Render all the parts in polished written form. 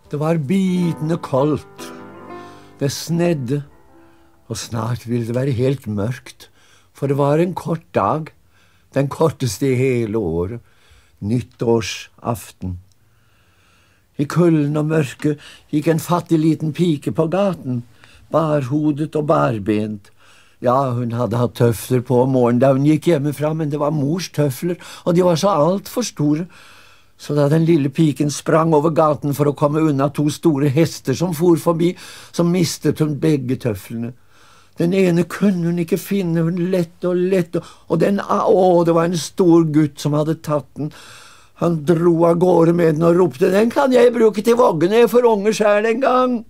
Det var bitende koldt. Det snedde, og snart ville det være helt mørkt, for det var en kort dag, den korteste i hele året, nyttårsaften. I kulden og mørket gikk en fattig liten pike på gaten, barhodet og barbent. Ja, hun hadde hatt tøfler på om morgenen da hun gikk hjemmefra, men det var mors tøfler, og de var så alt for store. Så da den lille piken sprang over gaten for å komme unna to store hester som for forbi, så mistet hun begge tøflene. Den ene kunne hun ikke finne, hun lette og lette, og det var en stor gutt som hadde tatt den. Han dro av gårde med den og ropte, «Den kan jeg bruke til voggene, jeg får unger selv en gang!»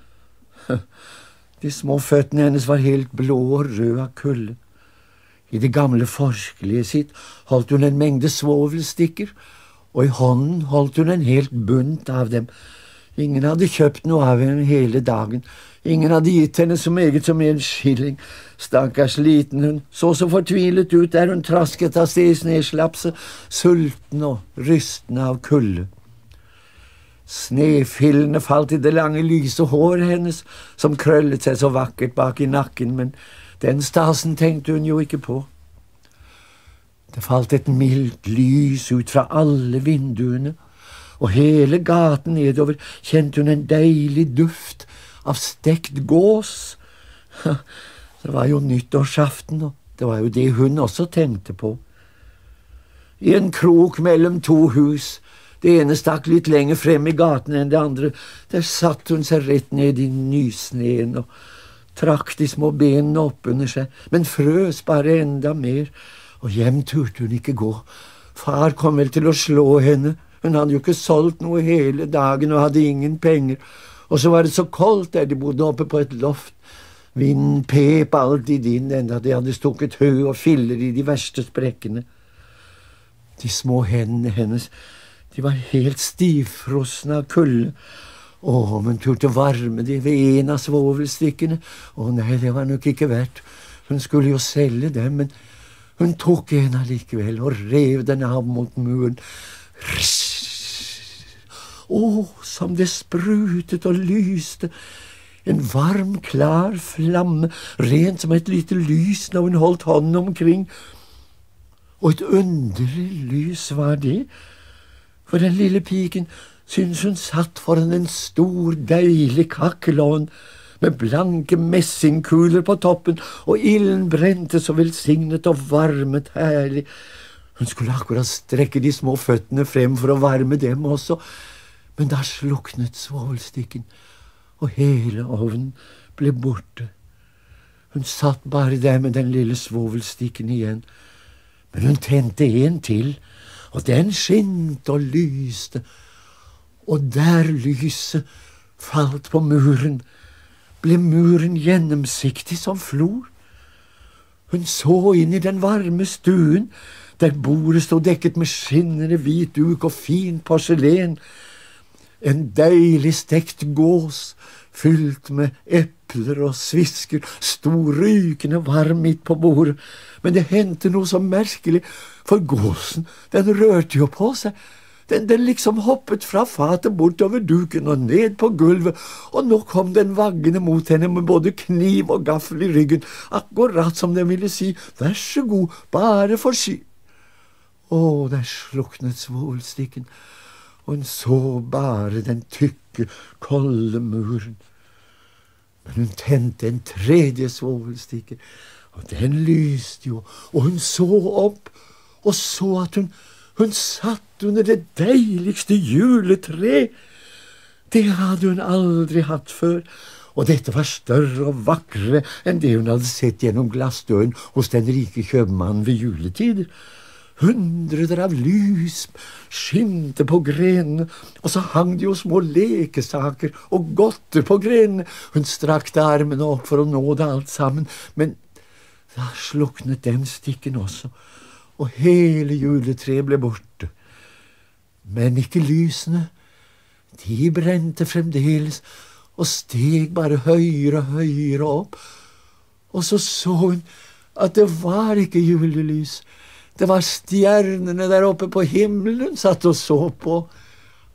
De små føttene hennes var helt blå og røde av kulde. I det gamle forskeliet sitt holdt hun en mengde svovelstikker, og i hånden holdt hun en helt bunt av dem. Ingen hadde kjøpt noe av henne hele dagen. Ingen hadde gitt henne så meget som en skilling. Stakkars liten, hun så fortvilet ut der hun trasket av sted i sneslapset, sulten og rystende av kulde. Snefillene falt i det lange lyse håret hennes, som krøllet seg så vakkert bak i nakken, men den stasen tenkte hun jo ikke på. Det falt et mildt lys ut fra alle vinduene, og hele gaten nedover kjente hun en deilig duft av stekt gås. Det var jo nyttårsaften, og det var jo det hun også tenkte på. I en krok mellom to hus, det ene stakk litt lenger frem i gaten enn det andre, der satt hun seg rett ned i nysneen og trakk de små benene opp under seg, men frøs bare enda mer. Og hjem turte hun ikke gå. Far kom vel til å slå henne. Hun hadde jo ikke solgt noe hele dagen og hadde ingen penger. Og så var det så koldt der de bodde oppe på et loft. Vinden pep alltid inn, enda de hadde stukket hø og filler i de verste sprekkene. De små hendene hennes, de var helt stivfrosne av kulde. Men turte varme de ved en av svovelstikkene. Nei, det var nok ikke verdt. Hun skulle jo selge dem, men hun tok en allikevel og rev den av mot muren. Som det sprutet og lyste. En varm, klar flamme, rent som et lite lys når hun holdt hånden omkring. Og et underlig lys var det, for den lille piken syntes hun satt foran en stor, deilig kakkelovn, med blanke messingkuler på toppen, og ilden brente så velsignet og varmet herlig. Hun skulle akkurat strekke de små føttene frem for å varme dem også, men da sluknet svovelstikken, og hele ovnen ble borte. Hun satt bare der med den lille svovelstikken igjen, men hun tente en til, og den skinte og lyste, og der lyset falt på muren, ble muren gjennomsiktig som flor. Hun så inn i den varme stuen, der bordet stod dekket med skinnende hvit duk og fint porselen. En deilig stekt gås, fylt med epler og svisker, stod rykende varm midt på bordet. Men det hendte noe så merkelig, for gåsen, den rørte jo på seg. Den liksom hoppet fra fatet bortover duken og ned på gulvet, og nå kom den vaggende mot henne med både kniv og gaffel i ryggen, akkurat som den ville si, vær så god, bare forsyn. Der sluknet svovelstikken, og hun så bare den tykke, kolde muren. Men hun tente en tredje svovelstikke, og den lyste jo, og hun så opp, og så at hun satt under det deiligste juletre. Det hadde hun aldri hatt før, og dette var større og vakrere enn det hun hadde sett gjennom glassdøren hos den rike kjøpmannen ved juletider. Hundreder av lys skinte på grenene, og så hang det jo små lekesaker og godter på grenene. Hun strakte armene opp for å nå det alt sammen, men da sluknet den stikken også, og hele juletreet ble borte. Men ikke lysene, de brente fremdeles, og steg bare høyere og høyere opp. Og så hun at det var ikke julelys. Det var stjernene der oppe på himmelen hun satt og så på.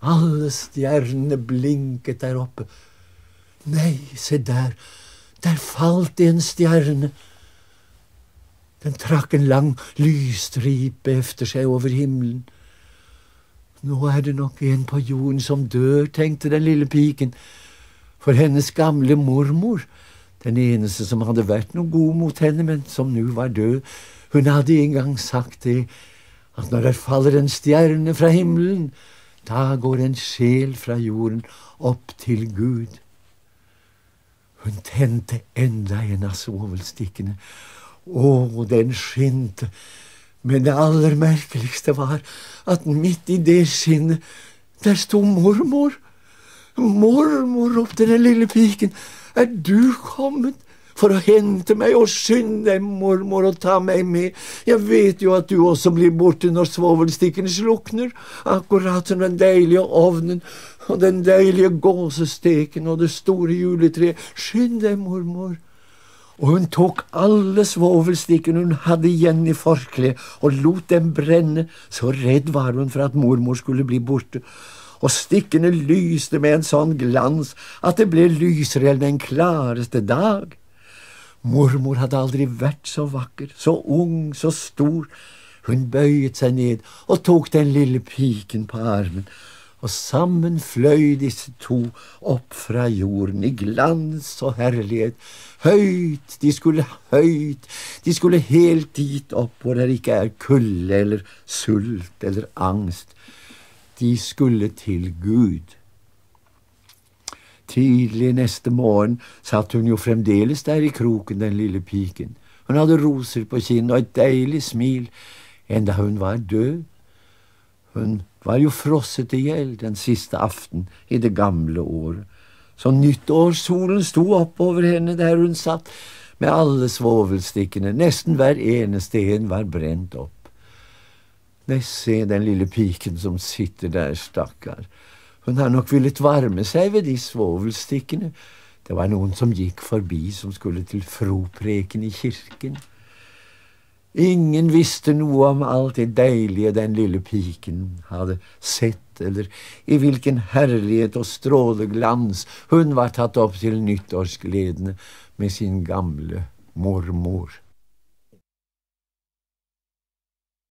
Alle stjernene blinket der oppe. Nei, se der falt en stjerne. Den trakk en lang lysstripe efter seg over himmelen. Nå det nok en på jorden som dør, tenkte den lille piken, for hennes gamle mormor, den eneste som hadde vært noe god mot henne, men som nå var død, hun hadde en gang sagt det, at når det faller en stjerne fra himmelen, da går en sjel fra jorden opp til Gud. Hun tente enda en av svovelstikkene. Den skinte, men det aller merkeligste var at midt i det skinnet, der stod mormor. Mormor, ropte den lille piken, du kommet for å hente meg, og skynd deg, mormor, og ta meg med. Jeg vet jo at du også blir borte når svovelstikkene slukner, akkurat som den deilige ovnen, og den deilige gåsesteken, og det store juletreet. Skynd deg, mormor. Og hun tok alle svovelstikkene hun hadde igjen i forkleet, og lot dem brenne, så redd var hun for at mormor skulle bli borte. Og stikkene lyste med en sånn glans, at det ble lysere enn den klareste dag. Mormor hadde aldri vært så vakker, så ung, så stor. Hun bøyet seg ned og tok den lille piken på armen, og sammen fløy disse to opp fra jorden i glans og herlighet. Høyt, de skulle helt dit opp hvor det ikke kulde eller sult eller angst. De skulle til Gud. Tidlig neste morgen satt hun jo fremdeles der i kroken, den lille piken. Hun hadde roser på kinn og et deilig smil, enda hun var død. Hun var jo frosset ihjel den siste aften i det gamle året. Så nyttårssolen sto opp over henne der hun satt, med alle svovelstikkene, nesten hver eneste en var brent opp. Nei, se den lille piken som sitter der, stakkar. Hun har nok villet varme seg ved de svovelstikkene. Det var noen som gikk forbi som skulle til fropreken i kirken. Ingen visste noe om alt det deilige den lille piken hadde sett, eller i hvilken herlighet og stråleglans hun var tatt opp til nyttårsgledene med sin gamle mormor.